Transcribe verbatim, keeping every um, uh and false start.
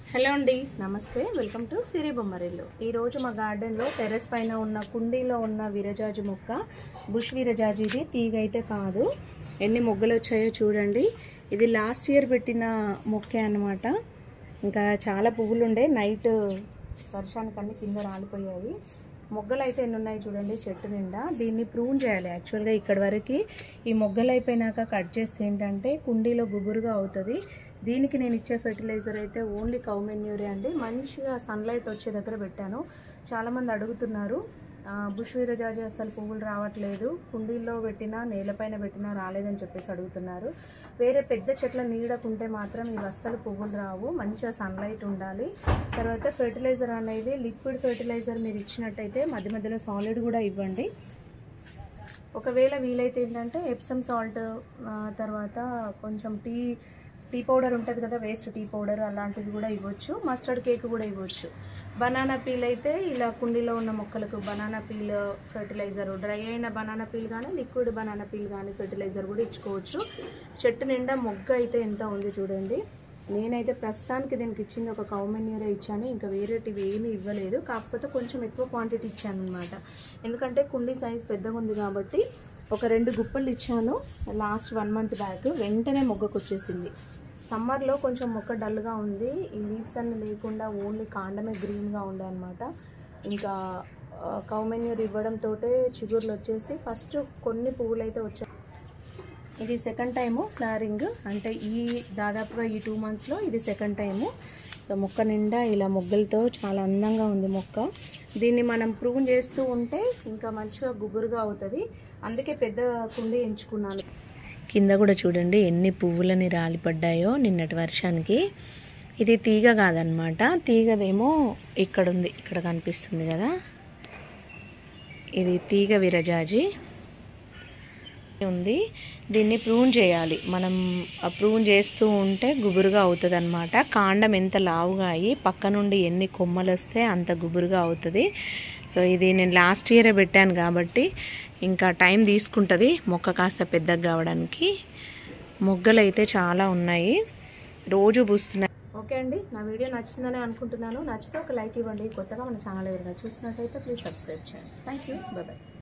Hello అండి, నమస్తే. Welcome to Siri Bommarillu. ఈరోజు మా గార్డెన్లో టెర్రస్ పైన ఉన్న కుండీలో ఉన్న విరజాజి మొక్క, బుష్ విరజాజి. ఇది తీగ అయితే కాదు. ఎన్ని మొగ్గలు వచ్చాయో చూడండి. ఇది లాస్ట్ ఇయర్ పెట్టిన మొక్కే అన్నమాట. ఇంకా చాలా పువ్వులు ఉండే, నైట్ వర్షానికి అన్ని కింద రాలిపోయాయి. మొగ్గలు అయితే ఎన్ని ఉన్నాయి చూడండి చెట్టు నిండా. దీన్ని ప్రూన్ చేయాలి యాక్చువల్గా. ఇక్కడ వరకు ఈ మొగ్గలు అయిపోయినాక కట్ చేస్తే ఏంటంటే కుండీలో గుబురుగా అవుతుంది. దీనికి నేను ఇచ్చే ఫెర్టిలైజర్ అయితే ఓన్లీ కౌ మెన్యూరే అండి. మంచిగా సన్లైట్ వచ్చే దగ్గర పెట్టాను. చాలామంది అడుగుతున్నారు, బుష్ విరజాజి అసలు పువ్వులు రావట్లేదు, కుండీల్లో పెట్టినా నేలపైన పెట్టినా రాలేదని చెప్పేసి అడుగుతున్నారు. వేరే పెద్ద చెట్ల నీడకుంటే మాత్రం ఇవి అస్సలు పువ్వులు రావు. మంచిగా సన్లైట్ ఉండాలి. తర్వాత ఫెర్టిలైజర్ అనేది లిక్విడ్ ఫెర్టిలైజర్ మీరు ఇచ్చినట్టయితే మధ్య మధ్యలో సాలిడ్ కూడా ఇవ్వండి. ఒకవేళ వీలైతే ఏంటంటే ఎప్సమ్ సాల్ట్, తర్వాత కొంచెం టీ టీ పౌడర్ ఉంటుంది కదా, వేస్ట్ టీ పౌడర్, అలాంటివి కూడా ఇవ్వచ్చు. మస్టర్డ్ కేక్ కూడా ఇవ్వచ్చు. బనానా పీల్ అయితే ఇలా కుండీలో ఉన్న మొక్కలకు బనానా పీల్ ఫెర్టిలైజర్, డ్రై అయిన బనానా పీల్ కానీ లిక్విడ్ బనానా పీల్ కానీ ఫెర్టిలైజర్ కూడా ఇచ్చుకోవచ్చు. చెట్టు నిండా మొగ్గ అయితే ఎంత ఉంది చూడండి. నేనైతే ప్రస్తుతానికి దీనికి ఇచ్చింది ఒక కౌ మెన్యూరే ఇచ్చాను. ఇంకా వేరేటివి ఏమీ ఇవ్వలేదు. కాకపోతే కొంచెం ఎక్కువ క్వాంటిటీ ఇచ్చాను అనమాట. ఎందుకంటే కుండీ సైజ్ పెద్దగా ఉంది కాబట్టి ఒక రెండు గుప్పలు ఇచ్చాను లాస్ట్ వన్ మంత్ బ్యాక్. వెంటనే మొగ్గకు వచ్చేసింది. సమ్మర్లో కొంచెం మొక్క డల్గా ఉంది. ఈ లీవ్స్ అన్ని లేకుండా ఓన్లీ కాండమే గ్రీన్గా ఉండే అనమాట. ఇంకా కౌ మెన్యూర్ ఇవ్వడంతో చిగుర్లు వచ్చేసి ఫస్ట్ కొన్ని పువ్వులు అయితే వచ్చాయి. ఇది సెకండ్ టైము ఫ్లవరింగ్, అంటే ఈ దాదాపుగా ఈ టూ మంత్స్లో ఇది సెకండ్ టైము. సో మొక్క నిండా ఇలా మొగ్గలతో చాలా అందంగా ఉంది మొక్క. దీన్ని మనం ప్రూన్ చేస్తూ ఉంటే ఇంకా మంచిగా గుబురుగా అవుతుంది. అందుకే పెద్ద కుండీ ఎంచుకున్నాను. కింద కూడా చూడండి ఎన్ని పువ్వులని రాలిపడ్డాయో నిన్నటి వర్షానికి. ఇది తీగ కాదనమాట. తీగదేమో ఇక్కడ ఉంది, ఇక్కడ కనిపిస్తుంది కదా, ఇది తీగ విరజాజి ఉంది. దీన్ని ప్రూన్ చేయాలి. మనం ప్రూన్ చేస్తూ ఉంటే గుబురుగా అవుతుంది అనమాట. కాండం ఎంత లావుగా అయ్యి పక్క నుండి ఎన్ని కొమ్మలు వస్తే అంత గుబురుగా అవుతుంది. సో ఇది నేను లాస్ట్ ఇయరే పెట్టాను కాబట్టి ఇంకా టైం తీసుకుంటుంది మొక్క కాస్త పెద్దగా కావడానికి. మొగ్గలు అయితే చాలా ఉన్నాయి, రోజు పూస్తున్నాయి. ఓకే అండి, నా వీడియో నచ్చిందని అనుకుంటున్నాను. నచ్చితే ఒక లైక్ ఇవ్వండి. కొత్తగా మన ఛానల్ ఎవరైనా చూస్తున్నట్టయితే ప్లీజ్ సబ్స్క్రైబ్ చేయండి. Thank you, bye bye.